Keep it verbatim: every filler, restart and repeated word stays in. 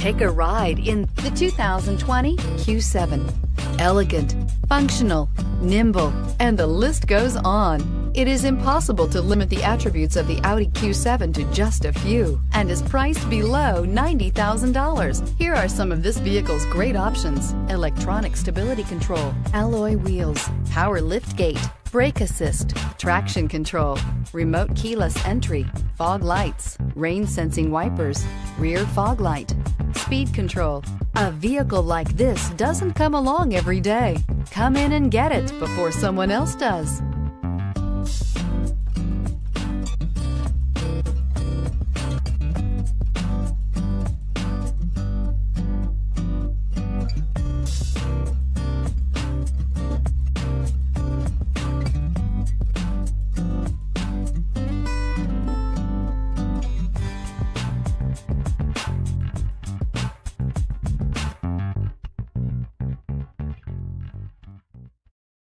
Take a ride in the two thousand twenty Q seven. Elegant, functional, nimble, and the list goes on. It is impossible to limit the attributes of the Audi Q seven to just a few, and is priced below ninety thousand dollars. Here are some of this vehicle's great options: electronic stability control, alloy wheels, power liftgate, brake assist, traction control, remote keyless entry, fog lights, rain sensing wipers, rear fog light, speed control. A vehicle like this doesn't come along every day. Come in and get it before someone else does.